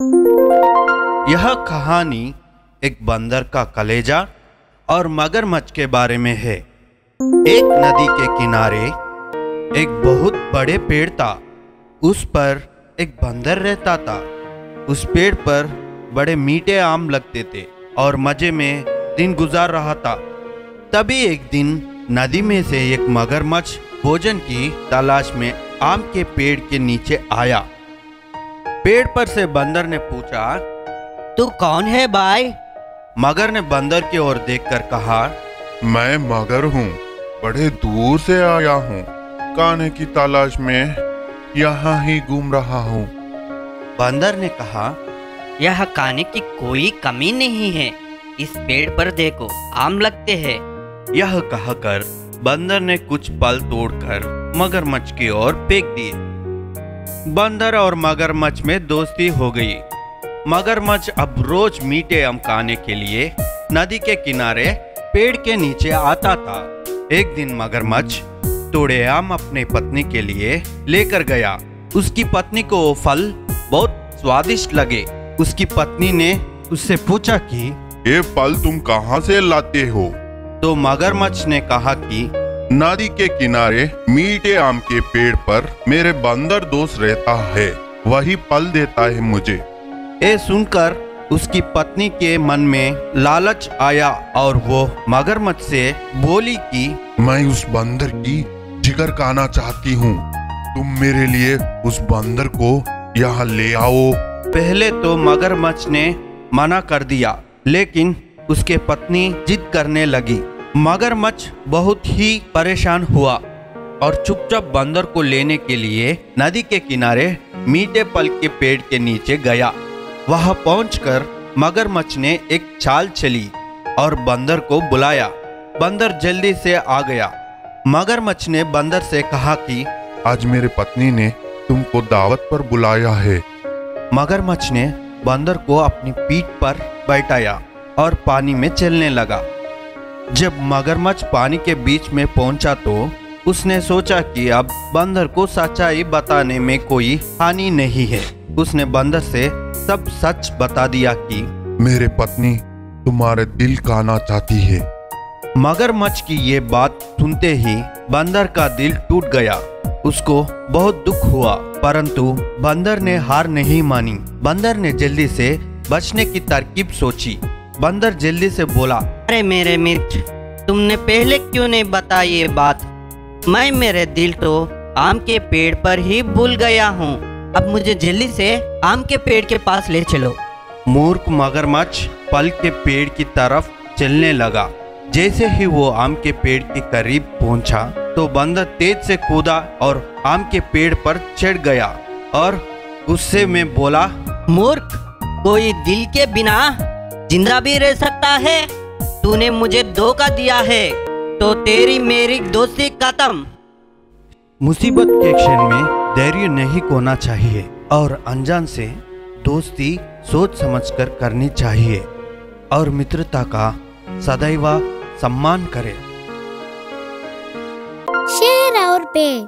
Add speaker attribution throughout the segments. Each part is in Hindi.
Speaker 1: यह कहानी एक बंदर का कलेजा और मगरमच्छ के बारे में है। एक नदी के किनारे एक बहुत बड़े पेड़ था। उस पर एक बंदर रहता था। उस पेड़ पर बड़े मीठे आम लगते थे और मजे में दिन गुजार रहा था। तभी एक दिन नदी में से एक मगरमच्छ भोजन की तलाश में आम के पेड़ के नीचे आया। पेड़ पर से बंदर ने पूछा,
Speaker 2: तू कौन है भाई?
Speaker 1: मगर ने बंदर की ओर देखकर कहा,
Speaker 3: मैं मगर हूँ, बड़े दूर से आया हूँ, खाने की तलाश में यहाँ ही घूम रहा हूँ।
Speaker 1: बंदर ने कहा,
Speaker 2: यह खाने की कोई कमी नहीं है, इस पेड़ पर देखो आम लगते हैं।
Speaker 1: यह कहकर बंदर ने कुछ फल तोड़कर मगरमच्छ की ओर फेंक दिए। बंदर और मगरमच्छ में दोस्ती हो गई। मगरमच्छ अब रोज मीठे आम खाने के लिए नदी के किनारे पेड़ के नीचे आता था। एक दिन मगरमच्छ तोड़े आम अपने पत्नी के लिए लेकर गया। उसकी पत्नी को वो फल बहुत स्वादिष्ट लगे। उसकी पत्नी ने उससे पूछा कि
Speaker 3: ये फल तुम कहाँ से लाते हो?
Speaker 1: तो मगरमच्छ ने कहा कि
Speaker 3: नदी के किनारे मीठे आम के पेड़ पर मेरे बंदर दोस्त रहता है, वही फल देता है मुझे।
Speaker 1: ये सुनकर उसकी पत्नी के मन में लालच आया और वो मगरमच्छ से बोली कि
Speaker 3: मैं उस बंदर की जिगर खाना चाहती हूँ, तुम मेरे लिए उस बंदर को यहाँ ले आओ।
Speaker 1: पहले तो मगरमच्छ ने मना कर दिया, लेकिन उसके पत्नी जिद करने लगी। मगरमच्छ बहुत ही परेशान हुआ और चुपचाप बंदर को लेने के लिए नदी के किनारे मीठे फल के पेड़ के नीचे गया। वहां पहुंचकर मगरमच्छ ने एक चाल चली और बंदर को बुलाया। बंदर जल्दी से आ गया। मगरमच्छ ने बंदर से कहा कि
Speaker 3: आज मेरे पत्नी ने तुमको दावत पर बुलाया है।
Speaker 1: मगरमच्छ ने बंदर को अपनी पीठ पर बैठाया और पानी में चलने लगा। जब मगरमच्छ पानी के बीच में पहुंचा तो उसने सोचा कि अब बंदर को सच्चाई बताने में कोई हानि नहीं है। उसने बंदर से सब सच बता दिया कि
Speaker 3: मेरे पत्नी तुम्हारे दिल खाना चाहती है।
Speaker 1: मगरमच्छ की ये बात सुनते ही बंदर का दिल टूट गया। उसको बहुत दुख हुआ, परंतु बंदर ने हार नहीं मानी। बंदर ने जल्दी से बचने की तरकीब सोची। बंदर जल्दी से बोला,
Speaker 2: अरे मेरे मित्र, तुमने पहले क्यों नहीं बताई ये बात? मैं मेरे दिल तो आम के पेड़ पर ही भूल गया हूँ। अब मुझे जल्दी से आम के पेड़ के पास ले चलो।
Speaker 1: मूर्ख मगरमच्छ फल के पेड़ की तरफ चलने लगा। जैसे ही वो आम के पेड़ के करीब पहुंचा तो बंदर तेज से कूदा और आम के पेड़ पर चढ़ गया और गुस्से में बोला,
Speaker 2: मूर्ख, कोई दिल के बिना जिंदा भी रह सकता है? तूने मुझे धोखा दिया है तो तेरी मेरी दोस्ती खत्म।
Speaker 1: मुसीबत के क्षण में धैर्य नहीं खोना चाहिए और अनजान से दोस्ती सोच समझकर करनी चाहिए और मित्रता का सदैव सम्मान करें।
Speaker 4: शेर और पेड़।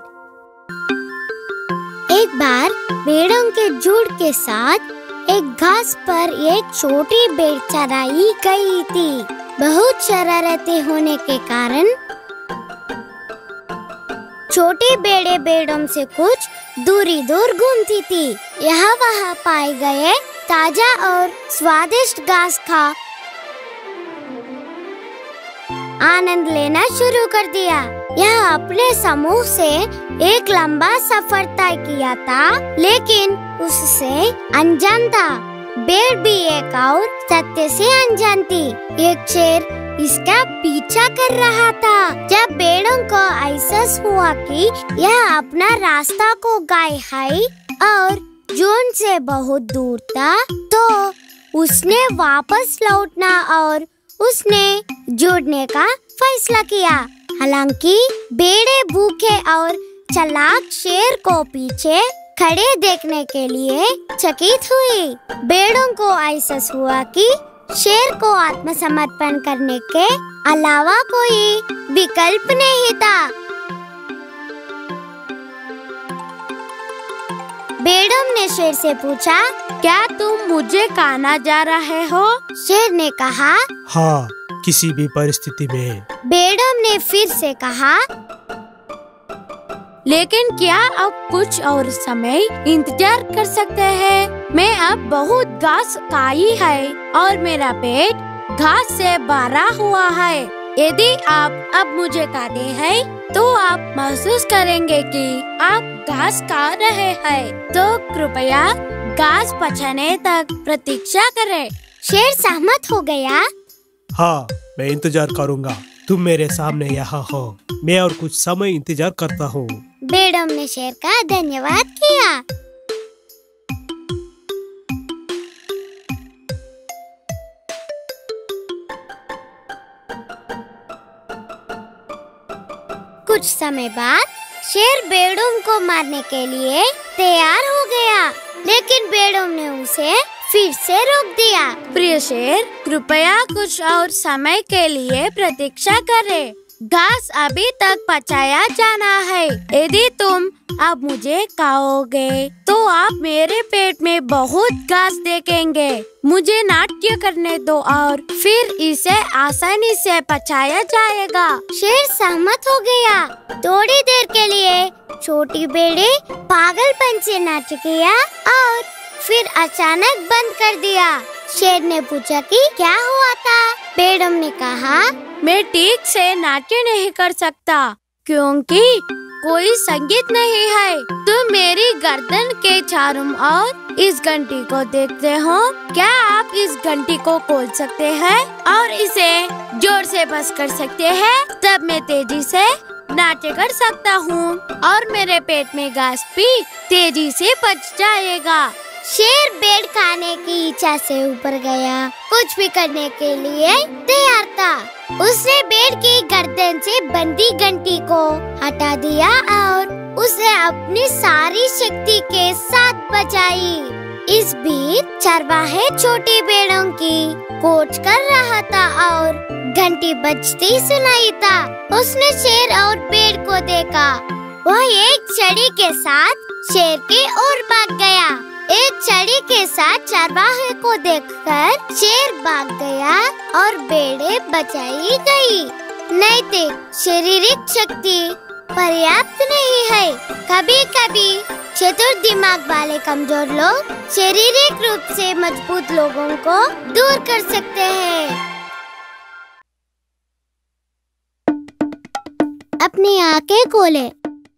Speaker 4: एक बार भेड़ों के झुंड के साथ एक घास पर एक छोटी भेड़ चराई गई थी। बहुत शरारती होने के कारण छोटी भेड़ें भेड़ों से कुछ दूरी दूर घूमती थी। यहाँ वहाँ पाए गए ताजा और स्वादिष्ट घास खा आनंद लेना शुरू कर दिया। यह अपने समूह से एक लंबा सफर तय किया था, लेकिन उससे अनजान था। भेड़ भी एक और सत्य से अनजान थी। एक शेर इसका पीछा कर रहा था। जब भेड़ों को एहसास हुआ कि यह अपना रास्ता को गए है और झुंड से बहुत दूर था, तो उसने वापस लौटना और उसने जुड़ने का फैसला किया। हालांकि भेड़ें भूखे और चालाक शेर को पीछे खड़े देखने के लिए चकित हुई। भेड़ों को एहसास हुआ कि शेर को आत्मसमर्पण करने के अलावा कोई विकल्प नहीं था। बेडम ने शेर से पूछा,
Speaker 5: क्या तुम मुझे खाना जा रहे हो?
Speaker 4: शेर ने कहा,
Speaker 6: हाँ, किसी भी परिस्थिति में।
Speaker 4: बेडम ने फिर से कहा,
Speaker 5: लेकिन क्या अब कुछ और समय इंतजार कर सकते हैं? मैं अब बहुत घास खाई है और मेरा पेट घास से भरा हुआ है। यदि आप अब मुझे खाते हैं तो आप महसूस करेंगे कि आप घास खा रहे हैं। तो कृपया घास पचने तक प्रतीक्षा करें।
Speaker 4: शेर सहमत हो गया।
Speaker 6: हाँ, मैं इंतजार करूँगा। तुम मेरे सामने यहाँ हो। मैं और कुछ समय इंतजार करता हूँ।
Speaker 4: बेडम ने शेर का धन्यवाद किया। कुछ समय बाद शेर बेडम को मारने के लिए तैयार हो गया, लेकिन बेडम ने उसे फिर से रोक दिया।
Speaker 5: प्रिय शेर, कृपया कुछ और समय के लिए प्रतीक्षा करें। घास अभी तक पचाया जाना है। यदि तुम अब मुझे खाओगे तो आप मेरे पेट में बहुत घास देखेंगे। मुझे नाट्य करने दो और फिर इसे आसानी से पचाया जाएगा।
Speaker 4: शेर सहमत हो गया। थोड़ी देर के लिए छोटी बेड़े पागलपन से नाट्य किया और फिर अचानक बंद कर दिया। शेर ने पूछा कि क्या हुआ था? बेडम ने कहा,
Speaker 5: मैं ठीक से नाट्य नहीं कर सकता क्योंकि कोई संगीत नहीं है। तुम मेरी गर्दन के चारों ओर इस घंटी को देखते हो। क्या आप इस घंटी को खोल सकते हैं और इसे जोर से बस कर सकते हैं? तब मैं तेजी से नाट्य कर सकता हूँ और मेरे पेट में घास भी तेजी से पच जाएगा।
Speaker 4: शेर बेड खाने की इच्छा से ऊपर गया, कुछ भी करने के लिए तैयार था। उसने बेड की गर्दन से बंदी घंटी को हटा दिया और उसे अपनी सारी शक्ति के साथ बचाई। इस बीच चरवाहे छोटी बेड़ों की खोज कर रहा था और घंटी बजती सुनाई था। उसने शेर और बेड को देखा। वह एक छड़ी के साथ शेर की ओर भाग गया। एक छड़ी के साथ चरवाहे को देखकर शेर भाग गया और बेड़े बचाई गई। नैतिक शारीरिक शक्ति पर्याप्त नहीं है। कभी कभी चतुर दिमाग वाले कमजोर लोग शारीरिक रूप से मजबूत लोगों को दूर कर सकते हैं। अपनी आंखें खोले।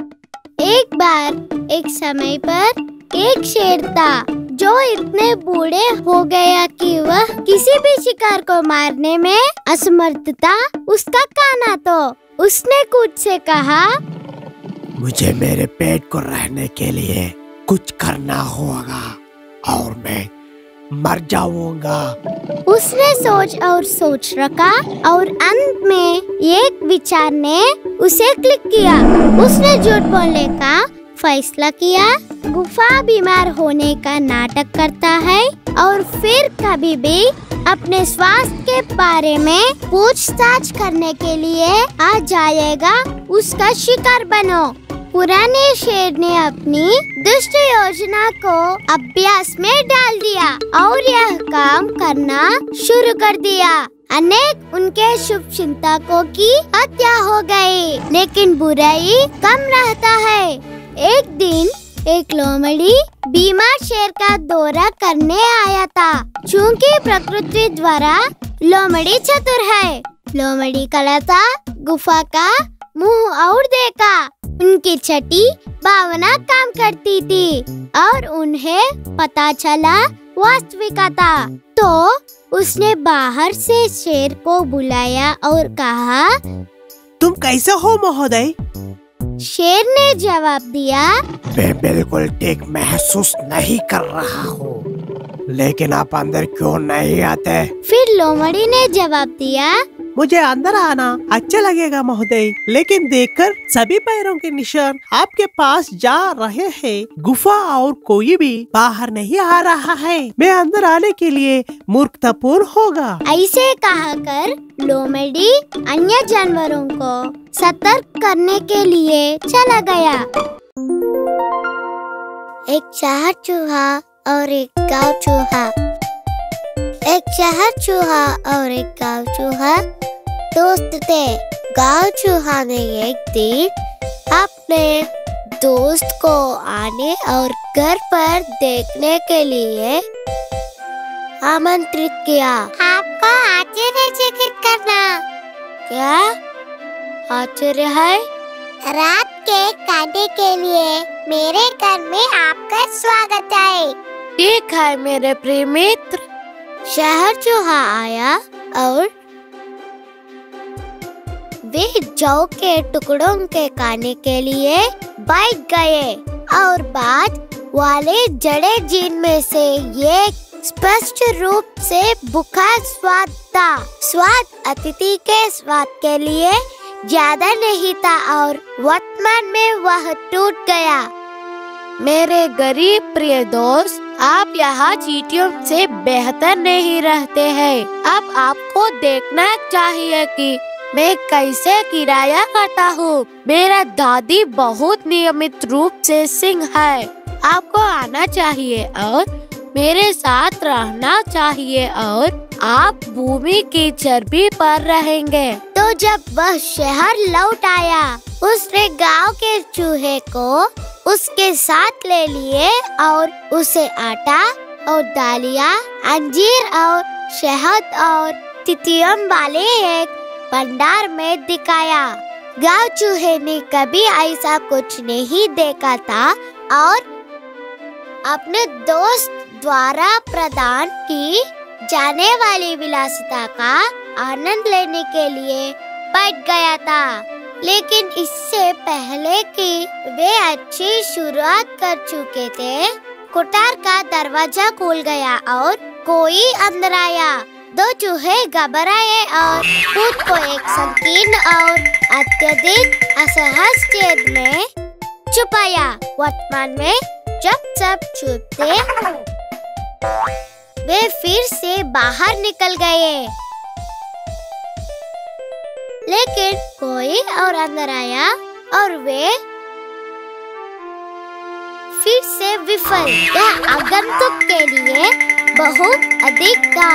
Speaker 4: एक बार एक समय पर एक शेर था जो इतने बूढ़े हो गया कि वह किसी भी शिकार को मारने में असमर्थ था। उसका काना तो उसने खुद से कहा,
Speaker 6: मुझे मेरे पेट को रहने के लिए कुछ करना होगा और मैं मर जाऊंगा।
Speaker 4: उसने सोच रखा और अंत में एक विचार ने उसे क्लिक किया। उसने झूठ बोलने का फैसला किया। गुफा बीमार होने का नाटक करता है और फिर कभी भी अपने स्वास्थ्य के बारे में पूछताछ करने के लिए आ जाएगा। उसका शिकार बनो। पुराने शेर ने अपनी दुष्ट योजना को अभ्यास में डाल दिया और यह काम करना शुरू कर दिया। अनेक उनके शुभ चिंतकों की हत्या हो गई, लेकिन बुराई कम रहता है। एक दिन एक लोमड़ी बीमार शेर का दौरा करने आया था। चूंकि प्रकृति द्वारा लोमड़ी चतुर है, लोमड़ी कला था गुफा का मुंह और देखा। उनकी छठी भावना काम करती थी और उन्हें पता चला वास्तविकता था। तो उसने बाहर से शेर को बुलाया और कहा,
Speaker 6: तुम कैसे हो महोदय?
Speaker 4: शेर ने जवाब दिया,
Speaker 6: मैं बिल्कुल ठीक महसूस नहीं कर रहा हूँ, लेकिन आप अंदर क्यों नहीं आते?
Speaker 4: फिर लोमड़ी ने जवाब दिया,
Speaker 6: मुझे अंदर आना अच्छा लगेगा महोदय, लेकिन देखकर सभी पैरों के निशान आपके पास जा रहे हैं। गुफा और कोई भी बाहर नहीं आ रहा है। मैं अंदर आने के लिए मूर्खतापूर्ण होगा।
Speaker 4: ऐसे कहकर लोमड़ी अन्य जानवरों को सतर्क करने के लिए चला गया। एक शहर चूहा और एक गांव चूहा। एक शहर चूहा और एक गांव चूहा दोस्त थे। गांव चूहा ने एक दिन अपने दोस्त को आने और घर पर देखने के लिए आमंत्रित किया। आपको आश्चर्यचकित करना। क्या आश्चर्य है? रात के खाने के लिए मेरे घर में आपका स्वागत है।
Speaker 5: ठीक है मेरे प्रिय मित्र।
Speaker 4: शहर चूहा आया और वे जौ के टुकड़ों के खाने के लिए बैठ गए और बाद वाले जड़े जिनमें से ये स्पष्ट रूप से भूखा स्वाद था। स्वाद अतिथि के स्वाद के लिए ज्यादा नहीं था और वर्तमान में वह टूट गया।
Speaker 5: मेरे गरीब प्रिय दोस्त, आप यहाँ चींटियों से बेहतर नहीं रहते हैं। अब आपको देखना चाहिए कि मैं कैसे किराया करता हूँ। मेरा दादी बहुत नियमित रूप से सिंह है। आपको आना चाहिए और मेरे साथ रहना चाहिए और आप भूमि की चर्बी पर रहेंगे।
Speaker 4: तो जब वह शहर लौट आया, उसने गांव के चूहे को उसके साथ ले लिए और उसे आटा और दालियाँ, अंजीर और शहद और तितलियों वाले एक भंडार में दिखाया। गांव चूहे ने कभी ऐसा कुछ नहीं देखा था और अपने दोस्त द्वारा प्रदान की जाने वाली विलासिता का आनंद लेने के लिए बैठ गया था। लेकिन इससे पहले कि वे अच्छी शुरुआत कर चुके थे, कोठार का दरवाजा खुल गया और कोई अंदर आया। दो चूहे घबराए और खुद को एक संकीर्ण और अत्यधिक असहज छेद में छुपाया। वर्तमान में जब सब चुप थे, वे फिर से बाहर निकल गए। लेकिन कोई और अंदर आया और वे फिर से विफल। यह आगंतुक के लिए बहुत अधिक था।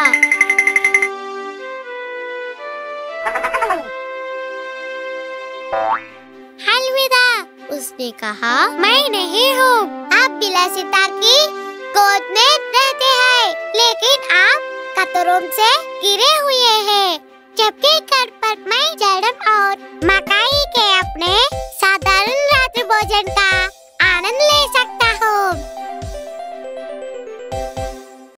Speaker 4: अलविदा, उसने कहा। मैं नहीं हूँ। आप विलासिता की गोद में रहते हैं, लेकिन आप कतरों से गिरे हुए हैं, जबकि घर पर मैं जड़म और मकाई के अपने साधारण रात्रि भोजन का